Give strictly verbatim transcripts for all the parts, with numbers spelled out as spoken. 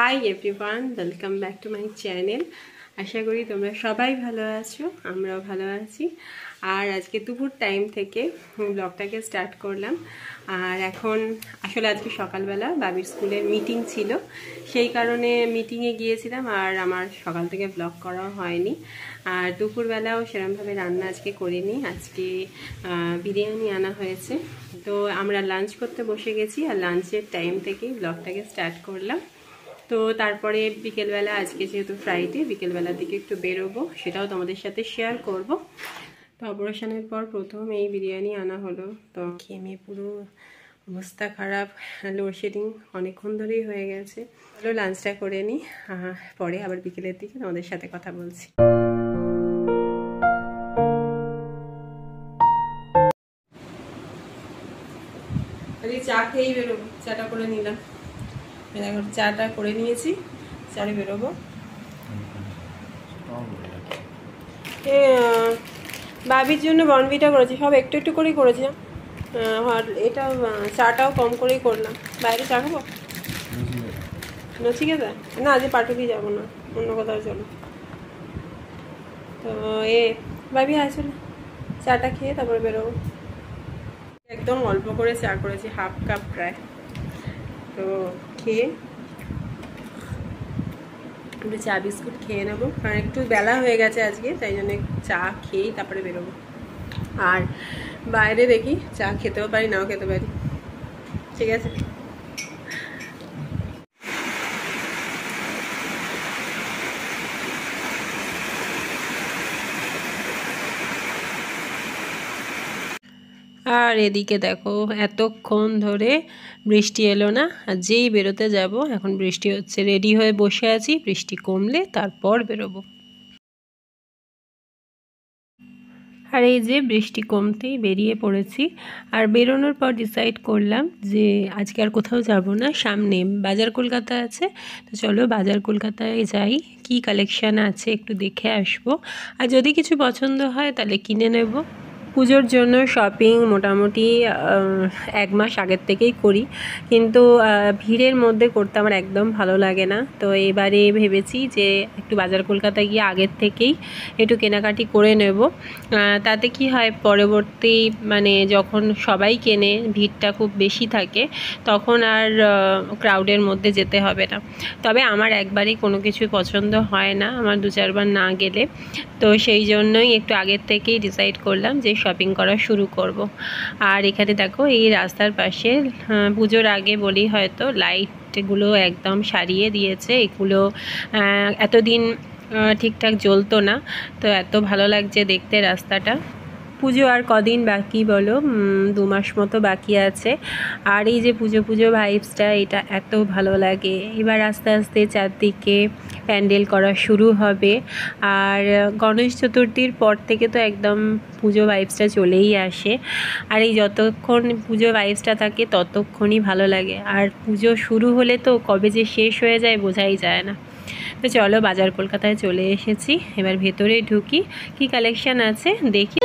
High everyone, welcome back to my channel. আশা করি তোমরা সবাই ভালো আছো, আমরাও ভালো আছি। আর আজকে দুপুর টাইম থেকে ব্লগটাকে স্টার্ট করলাম। আর এখন আসলে আজকে সকালবেলা বাবির স্কুলে মিটিং ছিল, সেই কারণে মিটিংয়ে গিয়েছিলাম আর আমার সকাল থেকে ব্লগ করাও হয়নি। আর দুপুরবেলাও সেরকমভাবে রান্না আজকে করিনি। আজকে বিরিয়ানি আনা হয়েছে, তো আমরা লাঞ্চ করতে বসে গেছি আর লাঞ্চের টাইম থেকেই ব্লগটাকে স্টার্ট করলাম। তো তারপরে বিকেলবেলা, আজকে যেহেতু ফ্রাইডে, বিকেলবেলার দিকে একটু বেরোবো, সেটাও তোমাদের সাথে শেয়ার করব। তো অপারেশনের পর প্রথম এই বিরিয়ানি আনা হলো, তো খেয়ে পুরো অবস্থা খারাপ, লোডশেডিং অনেকক্ষণ ধরেই হয়ে গেছে। চলো লাঞ্চটা করে নিই, পরে আবার বিকেলের দিকে তোমাদের সাথে কথা বলছি। চা খেয়েই বেরোবো, চাটা করে নিলাম, এখন চাটা করে নিয়েছি, চারে বেরোবো। বাবির জন্য বনভিটা করেছি, সব একটু একটু করেই করেছি। আর এটা চাটাও কম করেই করলাম। বাইরে চা খাবো নচিকেতা? না, আজকে পাটুলি যাবো না, অন্য কোথাও চলো। তো এ বাবি আসলে চাটা খেয়ে তারপরে বেরোবো। একদম অল্প করে চা করেছি, হাফ কাপ প্রায়। তো খেয়ে একটু চা বিস্কুট খেয়ে নেবো, কারণ একটু বেলা হয়ে গেছে আজকে, তাই জন্য চা খেয়েই তারপরে বেরোবো। আর বাইরে দেখি চা খেতেও পারি, নাও খেতে পারি, ঠিক আছে। আর এদিকে দেখো, এতক্ষণ ধরে বৃষ্টি এলো না, আর যেই বেরোতে যাব এখন বৃষ্টি হচ্ছে। রেডি হয়ে বসে আছি, বৃষ্টি কমলে তারপর বেরোবো। আর এই যে বৃষ্টি কমতেই বেরিয়ে পড়েছি। আর বেরোনোর পর ডিসাইড করলাম যে আজকে আর কোথাও যাব না, সামনে বাজার কলকাতা আছে, তো চলো বাজার কলকাতায় যাই, কি কালেকশান আছে একটু দেখে আসবো। আর যদি কিছু পছন্দ হয় তাহলে কিনে নেব। পুজোর জন্য শপিং মোটামুটি এক মাস আগের থেকেই করি, কিন্তু ভিড়ের মধ্যে করতে আমার একদম ভালো লাগে না। তো এবারে ভেবেছি যে একটু বাজার কলকাতা গিয়ে আগের থেকেই একটু কেনাকাটি করে নেব। তাতে কি হয়, পরবর্তী মানে যখন সবাই কেনে, ভিড়টা খুব বেশি থাকে, তখন আর ক্রাউডের মধ্যে যেতে হবে না। তবে আমার একবারই কোনো কিছু পছন্দ হয় না, আমার দু চারবার না গেলে। তো সেই জন্যই একটু আগের থেকেই ডিসাইড করলাম যে শপিং করা শুরু করব। আর এখানে দেখো, এই রাস্তার পাশে পুজোর আগে বলি হয়তো, লাইটগুলো একদম সারিয়ে দিয়েছে। এগুলো এতদিন ঠিকঠাক জ্বলতো না, তো এত ভালো লাগছে দেখতে রাস্তাটা। পুজো আর কদিন বাকি বলো, দু মাস মতো বাকি আছে। আর এই যে পুজো পুজো ভাইবসটা, এটা এত ভালো লাগে। এবার আস্তে আস্তে চারদিকে প্যান্ডেল করা শুরু হবে। আর গণেশ চতুর্থীর পর থেকে তো একদম পুজো ভাইবসটা চলেই আসে। আর এই যতক্ষণ পুজো ভাইবসটা থাকে ততক্ষণই ভালো লাগে। আর পুজো শুরু হলে তো কবে যে শেষ হয়ে যায় বোঝাই যায় না। তো চলো বাজার কলকাতায় চলে এসেছি, এবার ভেতরে ঢুকি, কি কালেকশান আছে দেখি।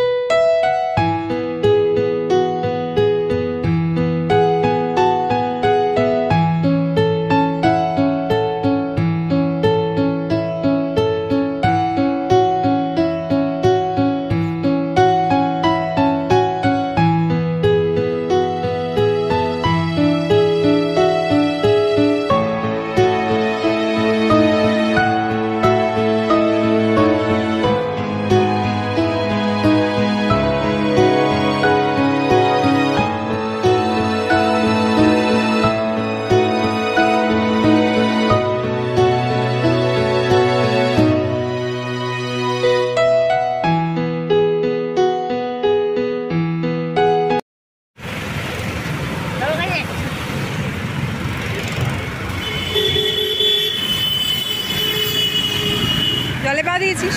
জলে পা দিয়েছিস?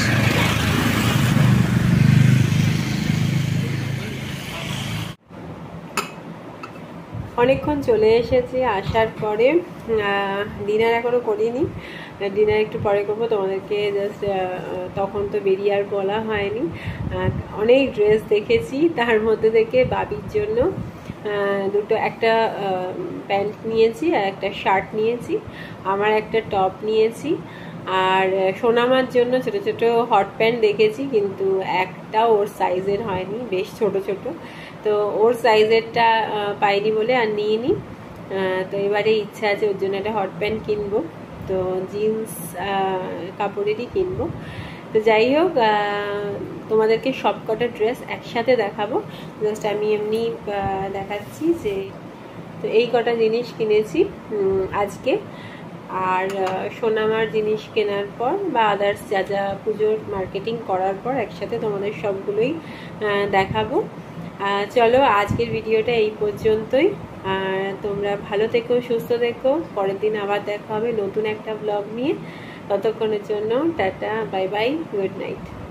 অনেকক্ষণ চলে এসেছি, আসার পরে ডিনার এখনও করিনি, ডিনার একটু পরে করবো। তোমাদেরকে জাস্ট তখন তো বেরিয়ে আর বলা হয়নি। অনেক ড্রেস দেখেছি, তার মধ্যে থেকে বাবির জন্য দুটো, একটা প্যান্ট নিয়েছি আর একটা শার্ট নিয়েছি, আমার একটা টপ নিয়েছি, আর সোনামার জন্য ছোট ছোট হট প্যান্ট দেখেছি, কিন্তু একটা ওর সাইজের হয়নি, বেশ ছোট ছোট, তো ওর সাইজেরটা পাইনি বলে আর নিইনি। তো এবারে ইচ্ছা আছে ওর জন্য একটা হট প্যান্ট কিনবো, তো জিন্স কাপড়েরই কিনবো। তো যাই হোক, তোমাদেরকে সব কটা ড্রেস একসাথে দেখাবো, জাস্ট আমি এমনি দেখাচ্ছি যে তো এই কটা জিনিস কিনেছি আজকে। আর সোনামার জিনিস কেনার পর বা আদার্স যা যা পুজোর মার্কেটিং করার পর একসাথে তোমাদের সবগুলোই দেখাবো। চলো আজকের ভিডিওটা এই পর্যন্তই। তোমরা ভালো থেকো, সুস্থ থেকো, পরের দিন আবার দেখা হবে নতুন একটা ব্লগ নিয়ে। ততক্ষণের জন্য tata, bye bye, good night.